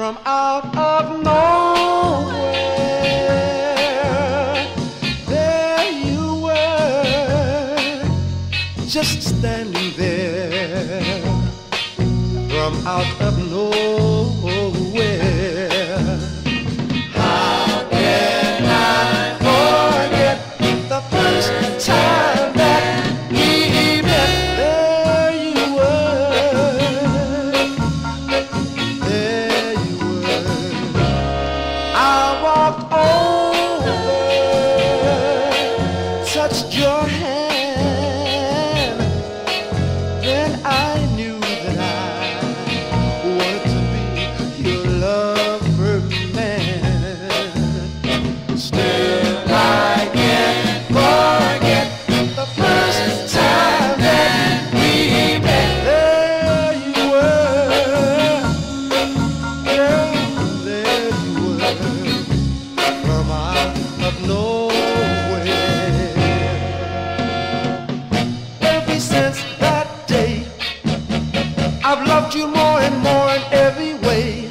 from out of nowhere. There you were, just standing there, from out of nowhere. How can I forget the first time that we met? There you were, there you were. I walked over, touched your hand, then I knew that I wanted to be your lover man. Still I can't forget the first time that we met. There you were, girl, there you were, from out of nowhere. Ever since that day, I've loved you more and more in every way.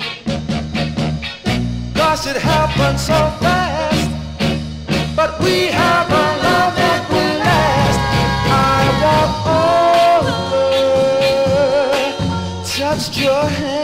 Gosh, it happened so fast, but we have a love that will last. I walked over, touched your hand,